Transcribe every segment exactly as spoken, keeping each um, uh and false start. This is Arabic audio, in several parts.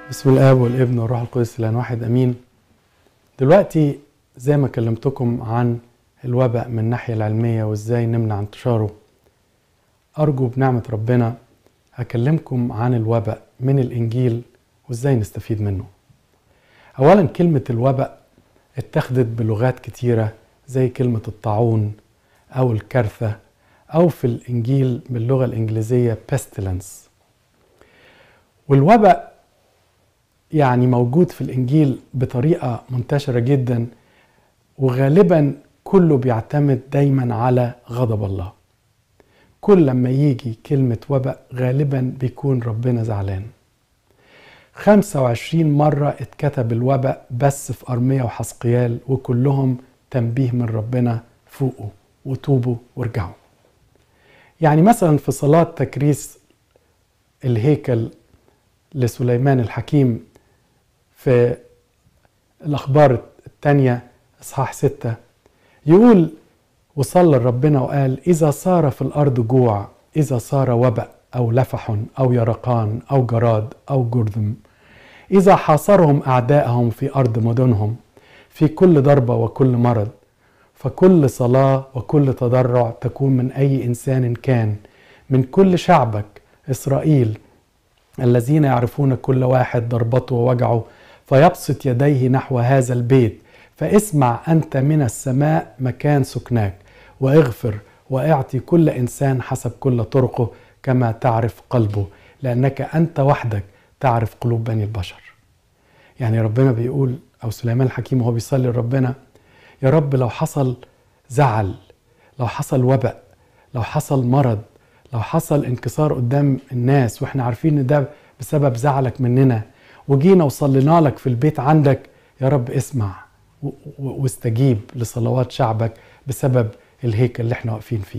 بسم الآب والابن والروح القدس الآن واحد أمين. دلوقتي زي ما كلمتكم عن الوباء من الناحية العلمية وإزاي نمنع انتشاره، أرجو بنعمة ربنا هكلمكم عن الوباء من الإنجيل وإزاي نستفيد منه. أولا، كلمة الوباء اتخذت بلغات كتيرة زي كلمة الطاعون أو الكارثة، أو في الإنجيل باللغة الإنجليزية pestilence. والوباء يعني موجود في الإنجيل بطريقة منتشرة جدا، وغالبا كله بيعتمد دايما على غضب الله. كل لما يجي كلمة وباء غالبا بيكون ربنا زعلان. خمسة وعشرين مرة اتكتب الوباء بس في أرميا وحسقيال، وكلهم تنبيه من ربنا: فوقوا وتوبوا وارجعوا. يعني مثلا في صلاة تكريس الهيكل لسليمان الحكيم في الأخبار الثانية إصحاح ستة يقول: وصلى ربنا وقال: إذا صار في الأرض جوع، إذا صار وباء أو لفح أو يرقان أو جراد أو جرذم، إذا حاصرهم أعداءهم في أرض مدنهم، في كل ضربة وكل مرض، فكل صلاة وكل تضرع تكون من أي إنسان كان، من كل شعبك إسرائيل الذين يعرفون كل واحد ضربته ووجعه، فيبسط يديه نحو هذا البيت، فاسمع أنت من السماء مكان سكناك، واغفر واعطي كل إنسان حسب كل طرقه كما تعرف قلبه، لأنك أنت وحدك تعرف قلوب بني البشر. يعني ربنا بيقول، أو سليمان الحكيم وهو بيصلي لربنا: يا رب لو حصل زعل، لو حصل وباء، لو حصل مرض، لو حصل انكسار قدام الناس واحنا عارفين ان ده بسبب زعلك مننا، وجينا وصلينا لك في البيت عندك، يا رب اسمع واستجيب لصلوات شعبك بسبب الهيكل اللي احنا واقفين فيه.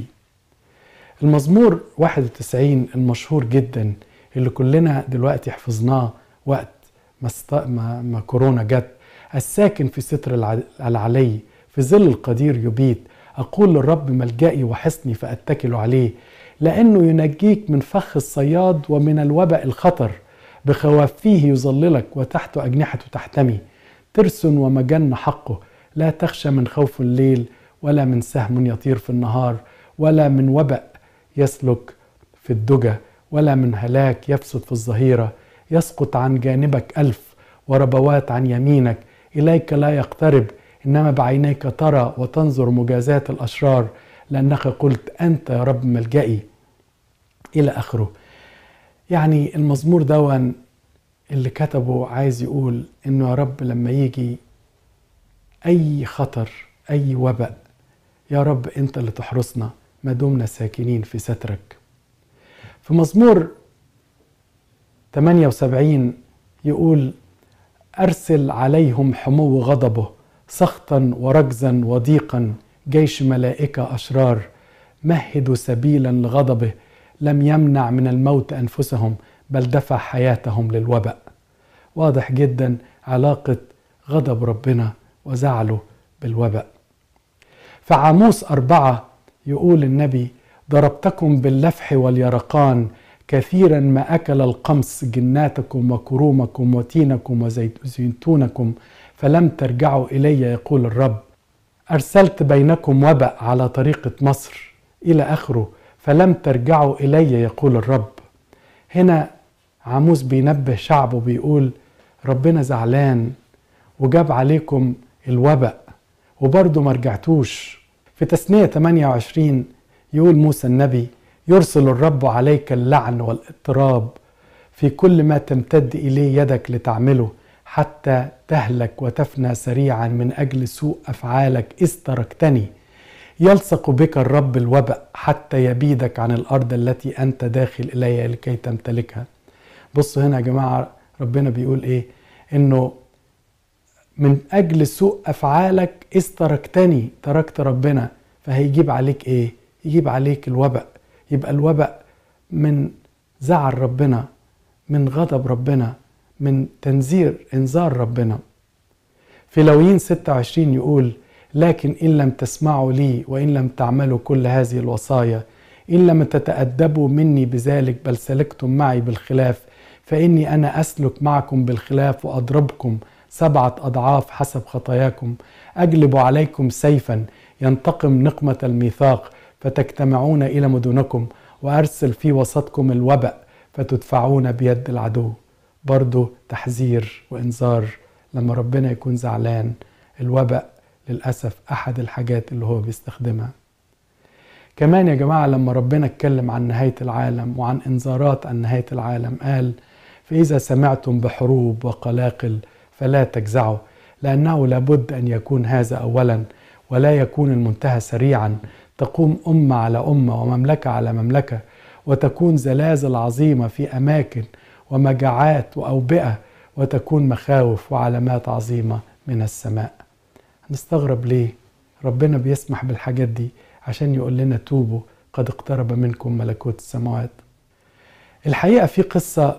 المزمور واحد وتسعين المشهور جدا اللي كلنا دلوقتي حفظناه وقت ما, است... ما... ما كورونا جت: الساكن في ستر العلي في ظل القدير يبيت، أقول للرب ملجئي وحصني فأتكل عليه، لأنه ينجيك من فخ الصياد ومن الوباء الخطر، بخوافيه يظللك وتحت أجنحته تحتمي، ترس ومجن حقه، لا تخشى من خوف الليل، ولا من سهم يطير في النهار، ولا من وباء يسلك في الدجى، ولا من هلاك يفسد في الظهيرة. يسقط عن جانبك ألف وربوات عن يمينك، إليك لا يقترب، إنما بعينيك ترى وتنظر مجازات الأشرار، لأنك قلت أنت يا رب ملجئي، إلى آخره. يعني المزمور دون اللي كتبه عايز يقول إنه يا رب لما يجي أي خطر، أي وباء، يا رب أنت اللي تحرسنا ما دمنا ساكنين في سترك. في مزمور ثمانية وسبعين يقول: أرسل عليهم حمو غضبه، سخطا ورجزا وضيقا، جيش ملائكة أشرار، مهدوا سبيلا لغضبه، لم يمنع من الموت أنفسهم، بل دفع حياتهم للوباء. واضح جدا علاقة غضب ربنا وزعله بالوباء. فعاموس أربعة يقول النبي: ضربتكم باللفح واليرقان، كثيرا ما أكل القمص جناتكم وكرومكم وتينكم وزيتونكم، فلم ترجعوا إلي يقول الرب. أرسلت بينكم وباء على طريقة مصر، إلى آخره، فلم ترجعوا إلي يقول الرب. هنا عاموس بينبه شعبه بيقول: ربنا زعلان وجاب عليكم الوباء وبرضه ما رجعتوش. في تثنية ثمانية وعشرين يقول موسى النبي: يرسل الرب عليك اللعن والاضطراب في كل ما تمتد إليه يدك لتعمله، حتى تهلك وتفنى سريعا من أجل سوء أفعالك إذ تركتني. يلصق بك الرب الوباء حتى يبيدك عن الأرض التي أنت داخل إليها لكي تمتلكها. بصوا هنا يا جماعة، ربنا بيقول إيه؟ إنه من أجل سوء أفعالك إذ تركتني، تركت ربنا، فهيجيب عليك إيه؟ يجيب عليك الوباء. يبقى الوباء من زعل ربنا، من غضب ربنا، من تنذير انذار ربنا. في لاويين ستة وعشرين يقول: لكن إن لم تسمعوا لي وإن لم تعملوا كل هذه الوصايا، إن لم تتأدبوا مني بذلك بل سلكتم معي بالخلاف، فإني أنا أسلك معكم بالخلاف وأضربكم سبعة أضعاف حسب خطاياكم، أجلب عليكم سيفا ينتقم نقمة الميثاق فتجتمعون إلى مدنكم، وأرسل في وسطكم الوبأ فتدفعون بيد العدو. برضو تحذير وإنذار لما ربنا يكون زعلان. الوبأ للأسف أحد الحاجات اللي هو بيستخدمها. كمان يا جماعة لما ربنا اتكلم عن نهاية العالم وعن إنذارات عن نهاية العالم قال: فإذا سمعتم بحروب وقلاقل فلا تجزعوا، لأنه لابد أن يكون هذا أولا، ولا يكون المنتهى سريعا. تقوم أمة على أمة ومملكة على مملكة، وتكون زلازل عظيمة في أماكن ومجاعات وأوبئة، وتكون مخاوف وعلامات عظيمة من السماء. هنستغرب ليه؟ ربنا بيسمح بالحاجات دي عشان يقول لنا توبوا قد اقترب منكم ملكوت السماوات. الحقيقة في قصة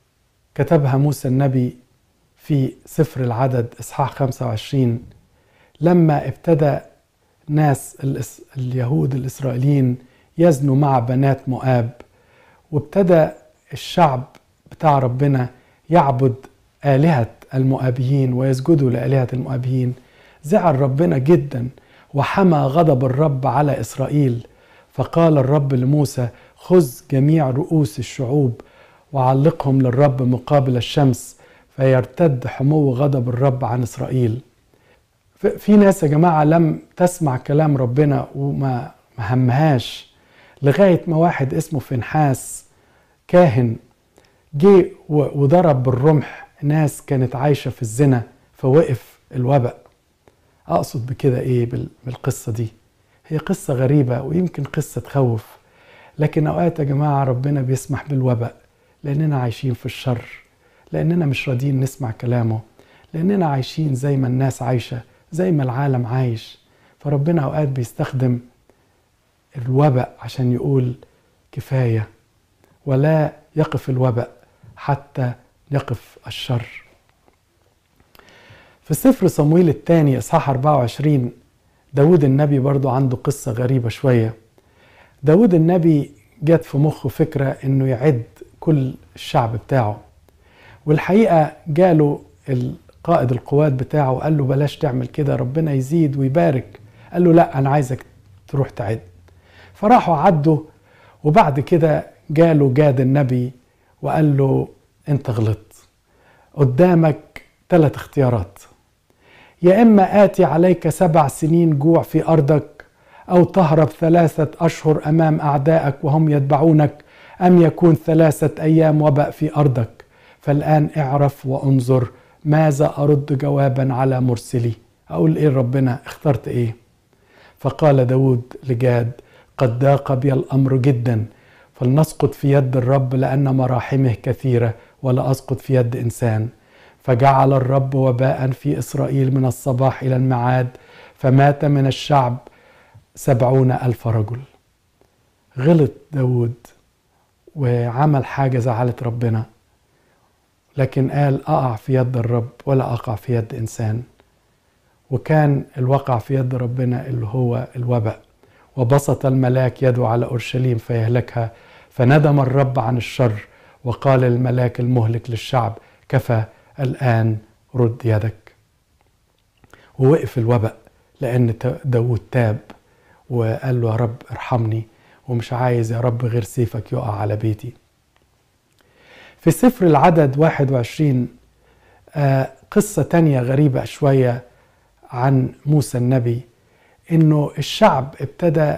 كتبها موسى النبي في سفر العدد إصحاح خمسة وعشرين، لما ابتدى ناس اليهود الإسرائيليين يزنوا مع بنات مؤاب، وابتدى الشعب بتاع ربنا يعبد آلهة المؤابيين ويسجدوا لآلهة المؤابيين. زعل ربنا جدا وحمى غضب الرب على إسرائيل، فقال الرب لموسى: خذ جميع رؤوس الشعوب وعلقهم للرب مقابل الشمس، فيرتد حمو غضب الرب عن إسرائيل. في ناس يا جماعة لم تسمع كلام ربنا وما همهاش، لغاية ما واحد اسمه فنحاس كاهن جه وضرب بالرمح ناس كانت عايشة في الزنا، فوقف الوبأ. أقصد بكده إيه بالقصة دي؟ هي قصة غريبة ويمكن قصة تخوف، لكن أوقات يا جماعة ربنا بيسمح بالوبأ لأننا عايشين في الشر، لأننا مش راضيين نسمع كلامه، لأننا عايشين زي ما الناس عايشة، زي ما العالم عايش. فربنا أوقات بيستخدم الوبأ عشان يقول كفاية، ولا يقف الوبأ حتى يقف الشر. في سفر صمويل الثاني إصحاح أربعة وعشرين داود النبي برضو عنده قصة غريبة شوية. داود النبي جات في مخه فكرة إنه يعد كل الشعب بتاعه، والحقيقة جاله القائد القوات بتاعه وقال له: بلاش تعمل كده، ربنا يزيد ويبارك. قال له: لا، أنا عايزك تروح تعد. فراحوا عدوا، وبعد كده جاله جاد النبي وقال له: أنت غلطت، قدامك ثلاث اختيارات، يا إما آتي عليك سبع سنين جوع في أرضك، أو تهرب ثلاثة أشهر أمام أعدائك وهم يتبعونك، أم يكون ثلاثة أيام وباء في أرضك. فالآن اعرف وانظر ماذا أرد جوابا على مرسلي. أقول إيه ربنا؟ اخترت إيه؟ فقال داود لجاد: قد ضاق بي الأمر جدا، فلنسقط في يد الرب لأن مراحمه كثيرة، ولا أسقط في يد إنسان. فجعل الرب وباء في إسرائيل من الصباح إلى المعاد، فمات من الشعب سبعون ألف رجل. غلط داود وعمل حاجة زعلت ربنا، لكن قال: أقع في يد الرب ولا أقع في يد إنسان. وكان الوقع في يد ربنا اللي هو الوباء. وبسط الملاك يده على أورشليم فيهلكها، فندم الرب عن الشر، وقال للملاك المهلك للشعب: كفى، الآن رد يدك. ووقف الوباء لأن داود تاب وقال له: يا رب ارحمني، ومش عايز يا رب غير سيفك يقع على بيتي. في سفر العدد واحد وعشرين آه قصة تانية غريبة شوية عن موسى النبي، إنه الشعب ابتدى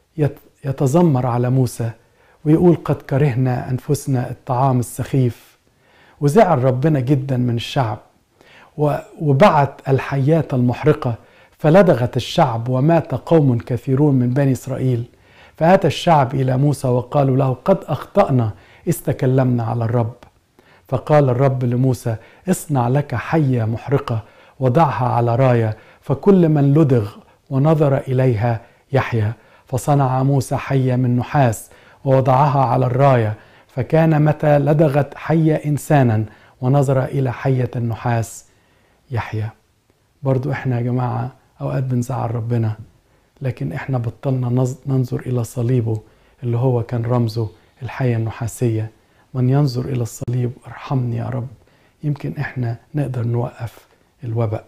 يتذمر على موسى ويقول: قد كرهنا أنفسنا الطعام السخيف. وزعل ربنا جدا من الشعب وبعت الحيات المحرقة فلدغت الشعب، ومات قوم كثيرون من بني إسرائيل. فأتى الشعب إلى موسى وقالوا له: قد أخطأنا إذ تكلمنا على الرب. فقال الرب لموسى: اصنع لك حية محرقة وضعها على راية، فكل من لدغ ونظر إليها يحيا. فصنع موسى حية من نحاس ووضعها على الراية، فكان متى لدغت حية إنسانا ونظر إلى حية النحاس يحيا. برضو إحنا يا جماعة أوقات بنزعل ربنا، لكن إحنا بطلنا ننظر إلى صليبه اللي هو كان رمزه الحية النحاسية. من ينظر إلى الصليب ارحمني يا رب، يمكن إحنا نقدر نوقف الوباء.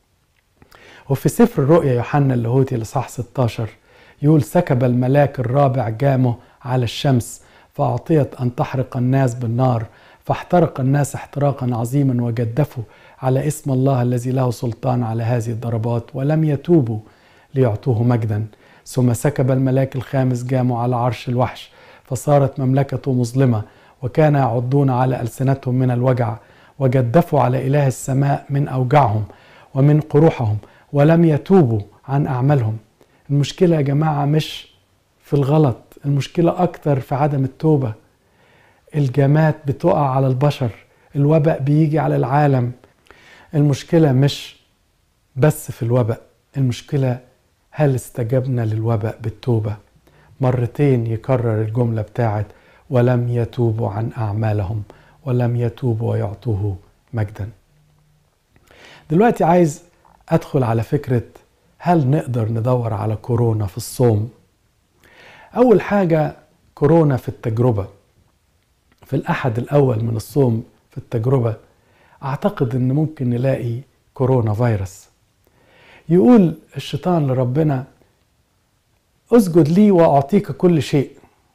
وفي سفر الرؤيا يوحنا اللاهوتي الإصحاح ستة عشر يقول: سكب الملاك الرابع جامه على الشمس فأعطيت أن تحرق الناس بالنار، فاحترق الناس احتراقا عظيما وجدفوا على اسم الله الذي له سلطان على هذه الضربات ولم يتوبوا ليعطوه مجدا. ثم سكب الملاك الخامس جامه على عرش الوحش فصارت مملكته مظلمة، وكان يعضون على ألسنتهم من الوجع، وجدفوا على إله السماء من أوجاعهم ومن قروحهم ولم يتوبوا عن أعمالهم. المشكلة يا جماعة مش في الغلط، المشكلة أكتر في عدم التوبة. الجامات بتقع على البشر، الوباء بيجي على العالم. المشكلة مش بس في الوباء، المشكلة هل استجبنا للوباء بالتوبة؟ مرتين يكرر الجملة بتاعت ولم يتوبوا عن أعمالهم ولم يتوبوا ويعطوه مجدا. دلوقتي عايز أدخل على فكرة هل نقدر ندور على كورونا في الصوم؟ أول حاجة كورونا في التجربة. في الأحد الأول من الصوم في التجربة أعتقد أن ممكن نلاقي كورونا فيروس. يقول الشيطان لربنا: اسجد لي وأعطيك كل شيء.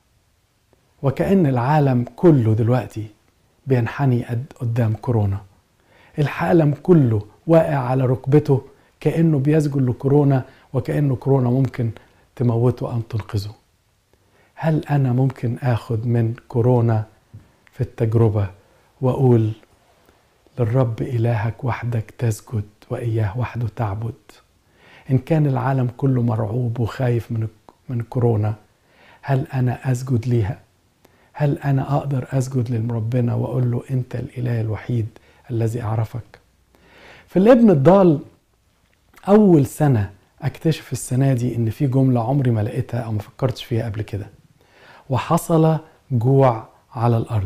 وكأن العالم كله دلوقتي بينحني قدام كورونا، العالم كله واقع على ركبته كأنه بيسجد لكورونا، وكأنه كورونا ممكن تموته أو تنقذه. هل أنا ممكن آخد من كورونا في التجربة وأقول للرب إلهك وحدك تسجد وإياه وحده تعبد؟ إن كان العالم كله مرعوب وخايف من من كورونا، هل أنا أسجد ليها؟ هل أنا أقدر أسجد لربنا وأقول له أنت الإله الوحيد الذي أعرفك؟ في الابن الضال أول سنة أكتشف السنة دي إن في جملة عمري ما لقيتها أو ما فكرتش فيها قبل كده: وحصل جوع على الأرض.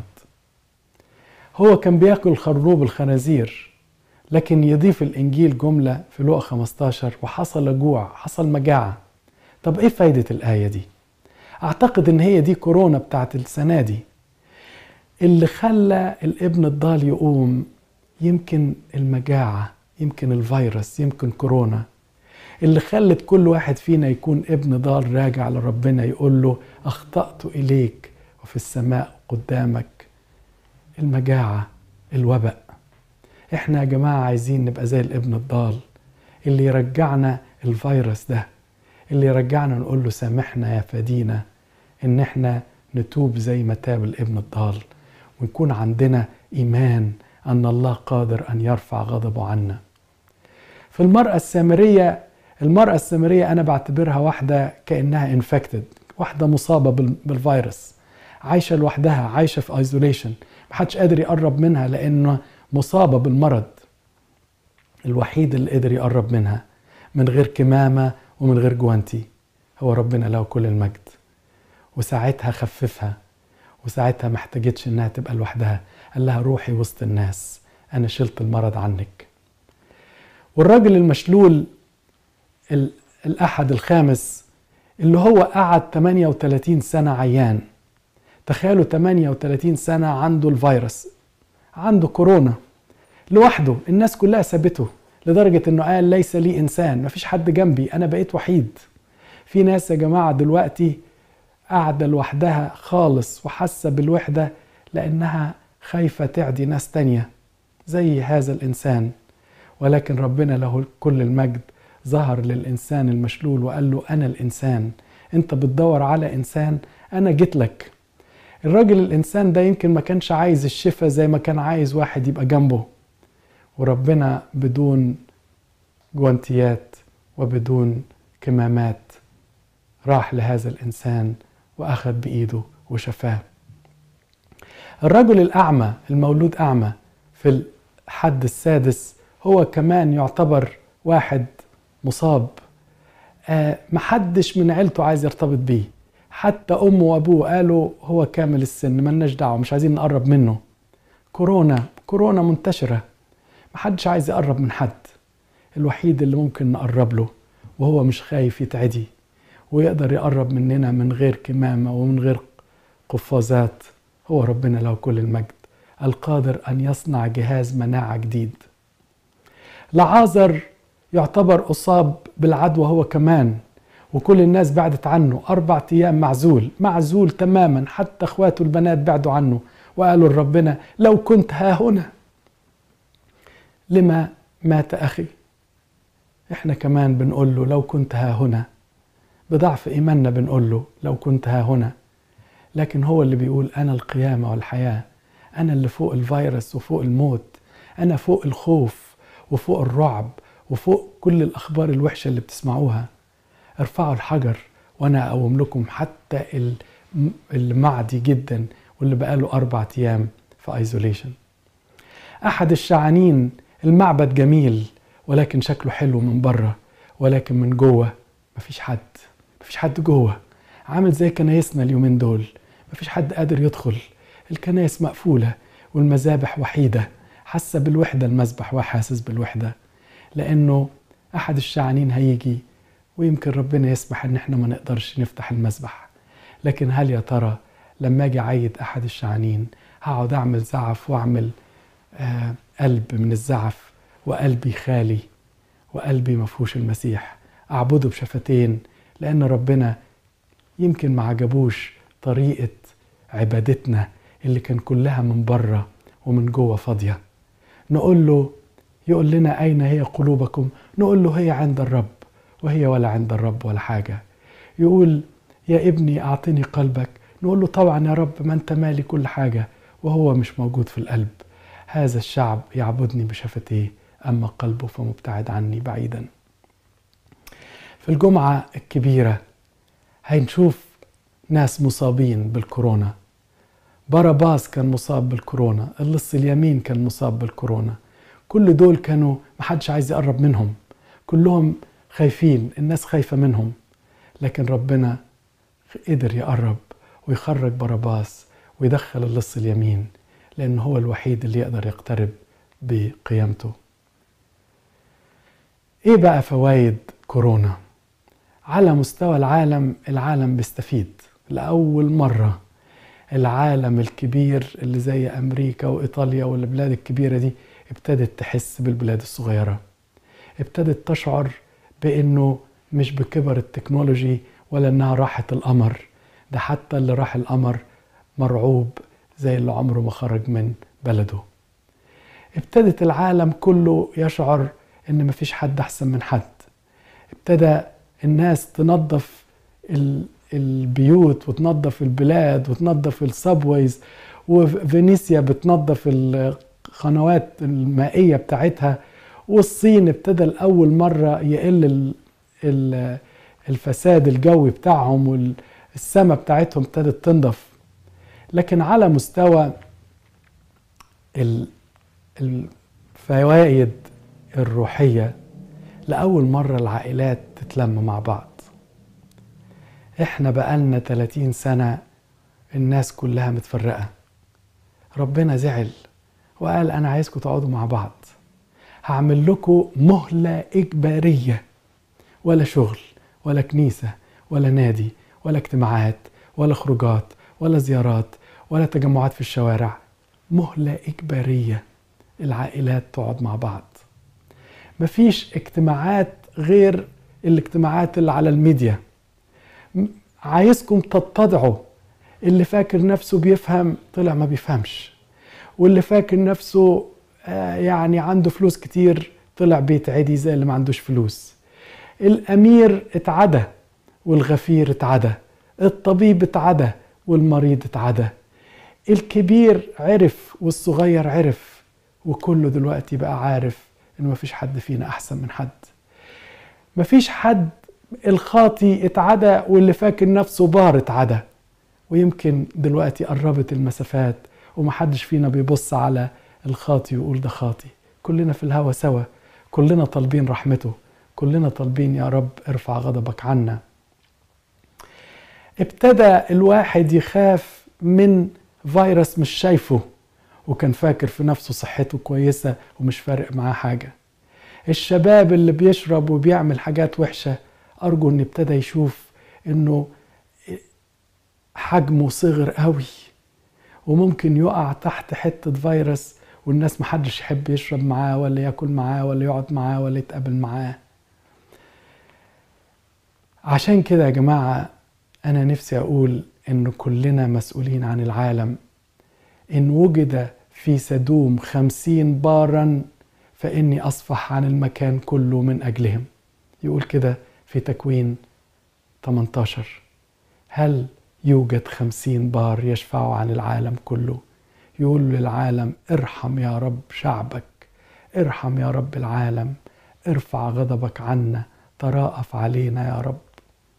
هو كان بياكل خروب الخنازير، لكن يضيف الإنجيل جملة في لوقا خمستاشر: وحصل جوع، حصل مجاعة. طب إيه فايدة الآية دي؟ أعتقد إن هي دي كورونا بتاعت السنة دي اللي خلى الابن الضال يقوم. يمكن المجاعة، يمكن الفيروس، يمكن كورونا اللي خلت كل واحد فينا يكون ابن ضال راجع لربنا يقول له: أخطأت إليك وفي السماء قدامك. المجاعة، الوباء. احنا يا جماعة عايزين نبقى زي الابن الضال اللي يرجعنا الفيروس ده، اللي يرجعنا نقول له سامحنا يا فدينا، ان احنا نتوب زي ما تاب الابن الضال، ونكون عندنا إيمان أن الله قادر أن يرفع غضبه عنا. في المرأة السامرية، المرأة السامرية أنا بعتبرها واحدة كأنها انفكتد، واحدة مصابة بالفيروس، عايشة لوحدها، عايشة في ايزوليشن، محدش قادر يقرب منها لأنه مصابة بالمرض. الوحيد اللي قدر يقرب منها من غير كمامة ومن غير جوانتي هو ربنا له كل المجد. وساعتها خففها، وساعتها محتاجتش انها تبقى لوحدها، قال لها روحي وسط الناس، انا شلت المرض عنك. والراجل المشلول الأحد الخامس اللي هو قعد ثمانية وثلاثين سنة عيان، تخيلوا ثمانية وثلاثين سنة عنده الفيروس، عنده كورونا لوحده، الناس كلها سابته لدرجة انه قال ليس لي انسان، مفيش حد جنبي، انا بقيت وحيد. في ناس يا جماعة دلوقتي قاعدة لوحدها خالص وحاسة بالوحدة لانها خايفة تعدي ناس تانية زي هذا الانسان. ولكن ربنا له كل المجد ظهر للإنسان المشلول وقال له أنا الإنسان، أنت بتدور على إنسان، أنا جيت لك. الراجل الإنسان ده يمكن ما كانش عايز الشفاء زي ما كان عايز واحد يبقى جنبه، وربنا بدون جوانتيات وبدون كمامات راح لهذا الإنسان وأخذ بإيده وشفاه. الرجل الأعمى المولود أعمى في الحد السادس هو كمان يعتبر واحد مصاب، آه محدش من عيلته عايز يرتبط بيه، حتى أمه وأبوه قالوا هو كامل السن ملناش دعوة، مش عايزين نقرب منه. كورونا كورونا منتشرة، محدش عايز يقرب من حد. الوحيد اللي ممكن نقرب له وهو مش خايف يتعدي ويقدر يقرب مننا من غير كمامة ومن غير قفازات هو ربنا له كل المجد القادر أن يصنع جهاز مناعة جديد. لعازر يعتبر أصاب بالعدوى هو كمان، وكل الناس بعدت عنه أربع أيام، معزول معزول تماما، حتى أخواته البنات بعدوا عنه وقالوا لربنا لو كنت ها هنا لما مات أخي. إحنا كمان بنقول له لو كنت ها هنا، بضعف إيماننا بنقول له لو كنت ها هنا، لكن هو اللي بيقول أنا القيامة والحياة، أنا اللي فوق الفيروس وفوق الموت، أنا فوق الخوف وفوق الرعب وفوق كل الأخبار الوحشة اللي بتسمعوها. ارفعوا الحجر وأنا أقوم لكم، حتى المعدي جدا واللي بقاله أربع أيام في ايزوليشن. أحد الشعانين المعبد جميل ولكن شكله حلو من بره، ولكن من جوه مفيش حد، مفيش حد جوه. عامل زي كنايسنا اليومين دول، مفيش حد قادر يدخل، الكنايس مقفولة والمذابح وحيدة، حاسة بالوحدة المذبح وحاسس بالوحدة، لأنه أحد الشعانين هيجي ويمكن ربنا يسمح إن احنا ما نقدرش نفتح المذبح. لكن هل يا ترى لما أجي أعيد أحد الشعانين هقعد أعمل زعف وأعمل آه قلب من الزعف وقلبي خالي وقلبي مفهوش المسيح، أعبده بشفتين، لأن ربنا يمكن ما عجبوش طريقة عبادتنا اللي كان كلها من بره ومن جوه فاضية. نقول له، يقول لنا أين هي قلوبكم؟ نقول له هي عند الرب، وهي ولا عند الرب ولا حاجة. يقول يا ابني أعطني قلبك، نقول له طبعا يا رب، ما أنت مالي كل حاجة، وهو مش موجود في القلب. هذا الشعب يعبدني بشفتيه، أما قلبه فمبتعد عني بعيدا. في الجمعة الكبيرة هنشوف ناس مصابين بالكورونا. باراباس كان مصاب بالكورونا، اللص اليمين كان مصاب بالكورونا، كل دول كانوا محدش عايز يقرب منهم، كلهم خايفين، الناس خايفة منهم، لكن ربنا قدر يقرب ويخرج باراباس ويدخل اللص اليمين، لأنه هو الوحيد اللي يقدر يقترب بقيامته. إيه بقى فوائد كورونا؟ على مستوى العالم، العالم بيستفيد لأول مرة. العالم الكبير اللي زي أمريكا وإيطاليا والبلاد الكبيرة دي ابتدت تحس بالبلاد الصغيرة، ابتدت تشعر بأنه مش بكبر التكنولوجي ولا أنها راحت القمر، ده حتى اللي راح القمر مرعوب زي اللي عمره ما خرج من بلده. ابتدت العالم كله يشعر أن مفيش حد أحسن من حد. ابتدى الناس تنظف البيوت وتنظف البلاد وتنظف السابويز، وفينيسيا بتنظف القنوات المائية بتاعتها، والصين ابتدى لأول مرة يقل الفساد الجوي بتاعهم، والسماء بتاعتهم ابتدت تنظف. لكن على مستوى الفوائد الروحية، لأول مرة العائلات تتلم مع بعض. احنا بقالنا ثلاثين سنة الناس كلها متفرقة، ربنا زعل وقال أنا عايزكم تقعدوا مع بعض، هعمل لكم مهلة إجبارية، ولا شغل ولا كنيسة ولا نادي ولا اجتماعات ولا خروجات ولا زيارات ولا تجمعات في الشوارع، مهلة إجبارية، العائلات تقعد مع بعض. مفيش اجتماعات غير الاجتماعات اللي على الميديا. عايزكم تتضعوا، اللي فاكر نفسه بيفهم طلع ما بيفهمش، واللي فاكر نفسه يعني عنده فلوس كتير طلع بيتعدي زي اللي ما عندوش فلوس. الأمير اتعدى والغفير اتعدى، الطبيب اتعدى والمريض اتعدى، الكبير عرف والصغير عرف، وكله دلوقتي بقى عارف إنه مفيش حد فينا أحسن من حد. مفيش حد، الخاطي اتعدى واللي فاكر نفسه بار اتعدى. ويمكن دلوقتي قربت المسافات ومحدش فينا بيبص على الخاطي ويقول ده خاطي، كلنا في الهوى سوا، كلنا طالبين رحمته، كلنا طالبين يا رب ارفع غضبك عنا. ابتدى الواحد يخاف من فيروس مش شايفه، وكان فاكر في نفسه صحته كويسة ومش فارق معاه حاجة. الشباب اللي بيشرب وبيعمل حاجات وحشة، أرجو أن ابتدى يشوف أنه حجمه صغر قوي، وممكن يقع تحت حتة فيروس والناس محدش يحب يشرب معاه ولا ياكل معاه ولا يقعد معاه ولا يتقابل معاه. عشان كده يا جماعة أنا نفسي أقول إن كلنا مسؤولين عن العالم. إن وجد في سدوم خمسين بارا فإني أصفح عن المكان كله من أجلهم. يقول كده في تكوين ثمانية عشر. هل يوجد خمسين بار يشفعوا عن العالم كله؟ يقول للعالم ارحم يا رب شعبك، ارحم يا رب العالم، ارفع غضبك عنا، تراءف علينا يا رب.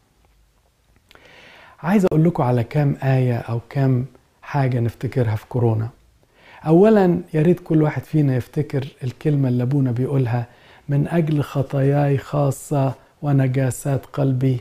عايز أقول لكم على كام آية أو كام حاجة نفتكرها في كورونا. أولا ياريت كل واحد فينا يفتكر الكلمة اللي أبونا بيقولها: من أجل خطاياي خاصة ونجاسات قلبي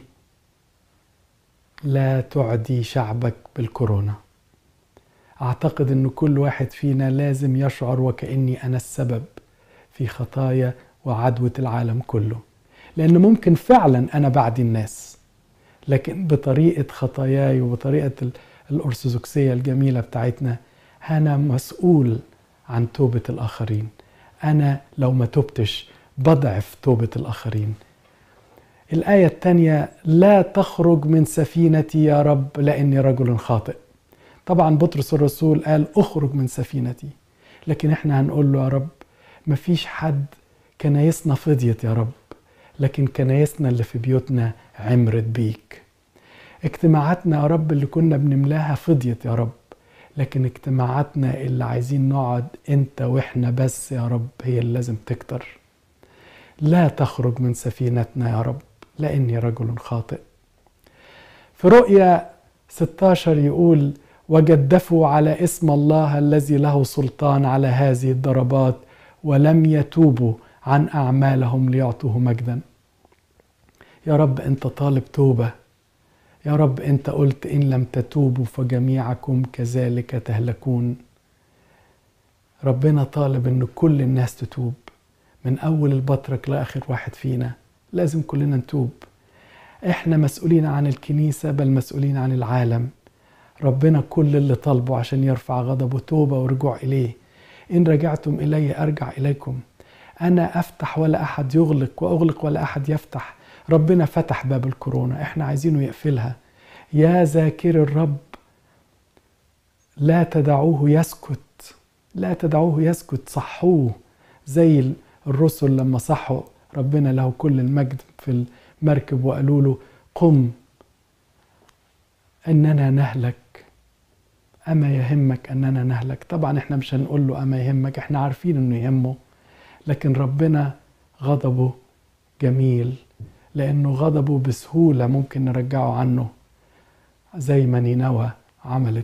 لا تعدي شعبك بالكورونا. أعتقد أن كل واحد فينا لازم يشعر وكأني أنا السبب في خطايا وعدوة العالم كله، لأن ممكن فعلا أنا بعدي الناس، لكن بطريقة خطاياي وبطريقة الأرثوذكسية الجميلة بتاعتنا أنا مسؤول عن توبة الآخرين. أنا لو ما توبتش بضعف توبة الآخرين. الآية الثانية: لا تخرج من سفينتي يا رب لأني رجل خاطئ. طبعا بطرس الرسول قال اخرج من سفينتي، لكن احنا هنقول له يا رب مفيش حد كنايسنا فضيت يا رب، لكن كنايسنا اللي في بيوتنا عمرت بيك. اجتماعاتنا يا رب اللي كنا بنملاها فضيت يا رب، لكن اجتماعاتنا اللي عايزين نقعد انت واحنا بس يا رب هي اللي لازم تكتر. لا تخرج من سفينتنا يا رب لأني رجل خاطئ. في رؤيا ستة عشر يقول: وجدفوا على اسم الله الذي له سلطان على هذه الضربات ولم يتوبوا عن أعمالهم ليعطوه مجدا. يا رب أنت طالب توبة، يا رب أنت قلت إن لم تتوبوا فجميعكم كذلك تهلكون. ربنا طالب أن كل الناس تتوب، من أول البطرك لآخر واحد فينا لازم كلنا نتوب. إحنا مسؤولين عن الكنيسة بل مسؤولين عن العالم. ربنا كل اللي طالبه عشان يرفع غضبه توبة ورجوع إليه. إن رجعتم إلي أرجع إليكم. أنا أفتح ولا أحد يغلق وأغلق ولا أحد يفتح. ربنا فتح باب الكورونا، إحنا عايزينه يقفلها. يا ذاكر الرب لا تدعوه يسكت، لا تدعوه يسكت، صحوه زي الرسل لما صحوا ربنا له كل المجد في المركب وقالوا له قم أننا نهلك، أما يهمك أننا نهلك. طبعا احنا مش هنقول له أما يهمك، احنا عارفين أنه يهمه، لكن ربنا غضبه جميل، لأنه غضبه بسهولة ممكن نرجعه عنه زي ما نينوى عملت.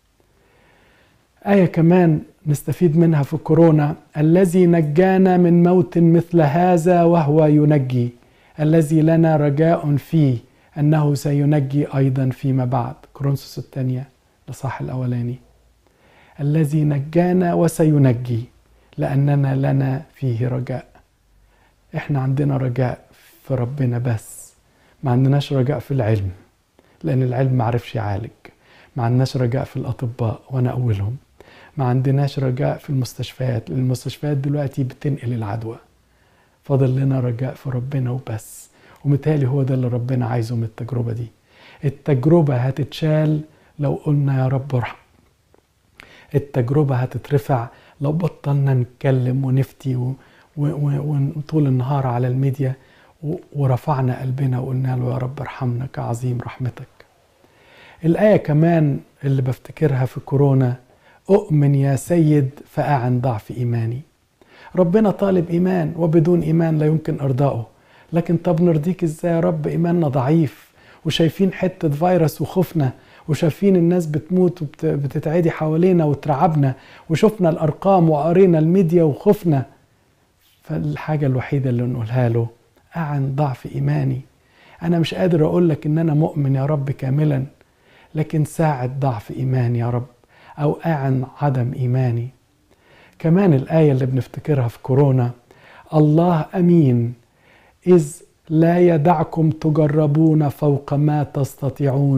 آية كمان نستفيد منها في كورونا: الذي نجانا من موت مثل هذا وهو ينجي، الذي لنا رجاء فيه أنه سينجي أيضا فيما بعد. كورنثوس الثانية لصح الأولاني. الذي نجانا وسينجي لأننا لنا فيه رجاء. إحنا عندنا رجاء في ربنا بس، ما عندناش رجاء في العلم لأن العلم ما عرفش يعالج. ما عندناش رجاء في الأطباء وأنا أولهم. ما عندناش رجاء في المستشفيات، المستشفيات دلوقتي بتنقل العدوى. فضل لنا رجاء في ربنا وبس، ومثالي هو ده اللي ربنا عايزه من التجربة دي. التجربة هتتشال لو قلنا يا رب ارحم. التجربة هتترفع لو بطلنا نتكلم ونفتي وطول النهار على الميديا ورفعنا قلبنا وقلنا له يا رب ارحمنا كعظيم رحمتك. الآية كمان اللي بفتكرها في كورونا: أؤمن يا سيد فأعن ضعف إيماني. ربنا طالب إيمان، وبدون إيمان لا يمكن إرضائه. لكن طب نرضيك إزاي يا رب؟ إيماننا ضعيف، وشايفين حتة فيروس وخفنا، وشايفين الناس بتموت وبتتعدي حوالينا وترعبنا، وشفنا الأرقام وقرينا الميديا وخفنا. فالحاجة الوحيدة اللي نقولها له: أعن ضعف إيماني. أنا مش قادر أقول لك إن أنا مؤمن يا رب كاملا، لكن ساعد ضعف إيماني يا رب، أو أعن عدم إيماني. كمان الآية اللي بنفتكرها في كورونا: الله أمين إذ لا يدعكم تجربون فوق ما تستطيعون،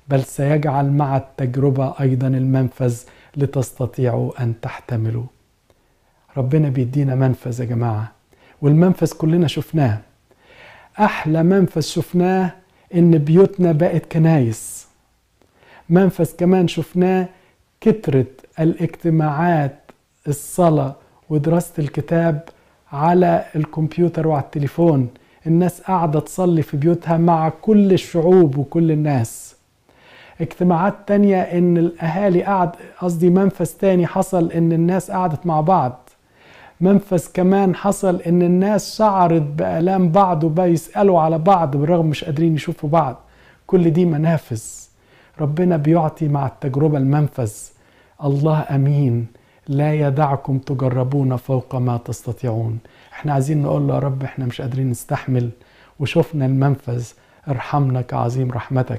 بل سيجعل مع التجربة أيضا المنفذ لتستطيعوا أن تحتملوا. ربنا بيدينا منفذ يا جماعة، والمنفذ كلنا شفناه. أحلى منفذ شفناه إن بيوتنا بقت كنايس. منفذ كمان شفناه كترة الاجتماعات، الصلاة ودراسة الكتاب على الكمبيوتر وعلى التليفون. الناس قاعدة تصلي في بيوتها مع كل الشعوب وكل الناس. اجتماعات تانية ان الاهالي قعد قصدي منفذ تاني حصل ان الناس قعدت مع بعض. منفذ كمان حصل ان الناس شعرت بآلام بعض وبقى يسألوا على بعض بالرغم مش قادرين يشوفوا بعض. كل دي منافذ. ربنا بيعطي مع التجربة المنفذ. الله أمين، لا يدعكم تجربون فوق ما تستطيعون. احنا عايزين نقول له يا رب احنا مش قادرين نستحمل وشوفنا المنفذ، ارحمنا كعظيم رحمتك.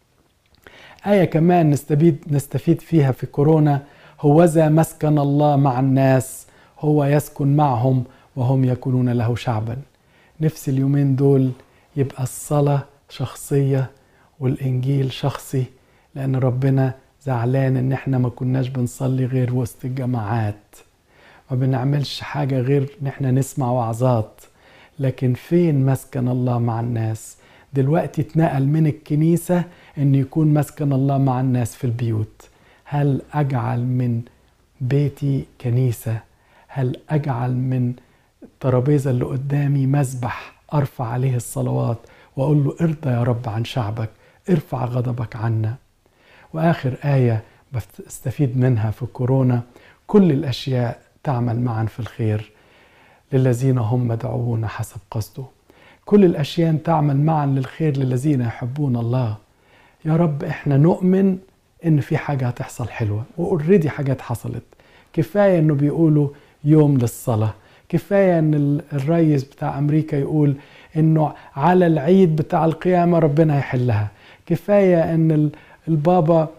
آية كمان نستفيد, نستفيد فيها في كورونا: هوذا مسكن الله مع الناس، هو يسكن معهم وهم يكونون له شعبا. نفس اليومين دول يبقى الصلاة شخصية والإنجيل شخصي، لأن ربنا زعلان إن احنا ما كناش بنصلي غير وسط الجماعات، ما بنعملش حاجة غير إن احنا نسمع وعظات. لكن فين مسكن الله مع الناس؟ دلوقتي اتنقل من الكنيسة إن يكون مسكن الله مع الناس في البيوت. هل أجعل من بيتي كنيسة؟ هل أجعل من الترابيزة اللي قدامي مسبح أرفع عليه الصلوات وأقول له ارضى يا رب عن شعبك، ارفع غضبك عنا؟ وآخر آية بستفيد منها في كورونا: كل الأشياء تعمل معا في الخير للذين هم مدعوون حسب قصده. كل الأشياء تعمل معا للخير للذين يحبون الله. يا رب احنا نؤمن ان في حاجة هتحصل حلوة، وأوريدي حاجات حصلت. كفاية انه بيقولوا يوم للصلاة، كفاية ان الرئيس بتاع أمريكا يقول انه على العيد بتاع القيامة ربنا يحلها. كفاية ان البابا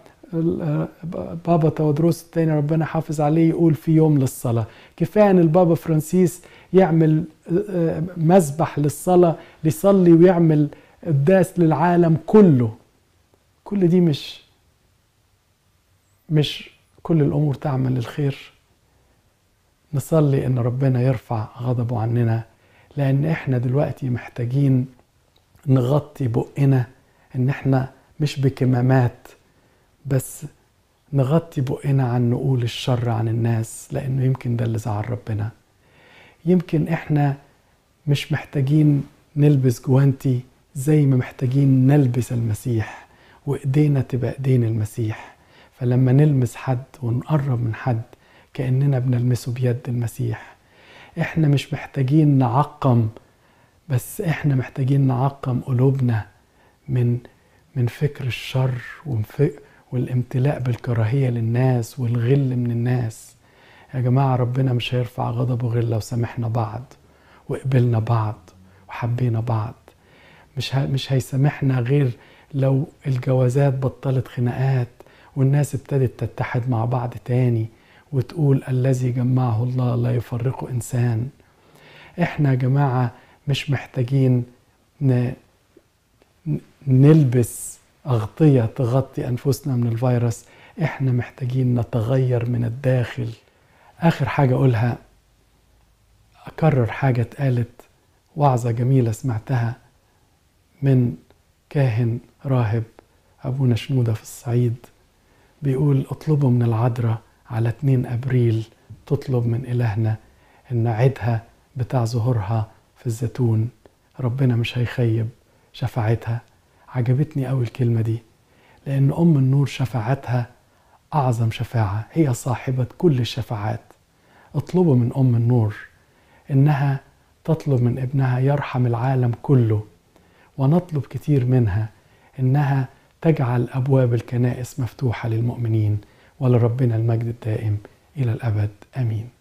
بابا تودروس الثاني ربنا حافظ عليه يقول في يوم للصلاة. كفاية ان البابا فرانسيس يعمل مسبح للصلاة ليصلي ويعمل قداس للعالم كله. كل دي مش مش كل الأمور تعمل للخير. نصلي ان ربنا يرفع غضبه عننا، لان احنا دلوقتي محتاجين نغطي بقنا، ان احنا مش بكمامات بس نغطي بقنا عن نقول الشر عن الناس، لانه يمكن ده اللي زعل ربنا. يمكن احنا مش محتاجين نلبس جوانتي زي ما محتاجين نلبس المسيح، وايدينا تبقى ايدين المسيح. فلما نلمس حد ونقرب من حد كأننا بنلمسه بيد المسيح. احنا مش محتاجين نعقم، بس احنا محتاجين نعقم قلوبنا من من فكر الشر والامتلاء بالكراهية للناس والغل من الناس. يا جماعة ربنا مش هيرفع غضبه غير لو سامحنا بعض وقبلنا بعض وحبينا بعض. مش مش هيسامحنا غير لو الجوازات بطلت خناقات والناس ابتدت تتحد مع بعض تاني وتقول الذي جمعه الله لا يفرقه إنسان. احنا يا جماعة مش محتاجين ن... نلبس أغطية تغطي أنفسنا من الفيروس، احنا محتاجين نتغير من الداخل. آخر حاجة أقولها، أكرر حاجة اتقالت، وعظة جميلة سمعتها من كاهن راهب أبونا شنودة في الصعيد، بيقول اطلبوا من العذراء على اتنين أبريل، تطلب من إلهنا إن عيدها بتاع ظهورها في الزيتون ربنا مش هيخيب شفاعتها. عجبتني قوي الكلمة دي، لأن أم النور شفاعتها أعظم شفاعة، هي صاحبة كل الشفاعات. اطلبوا من أم النور إنها تطلب من ابنها يرحم العالم كله، ونطلب كتير منها إنها تجعل أبواب الكنائس مفتوحة للمؤمنين. ولربنا المجد الدائم إلى الأبد، آمين.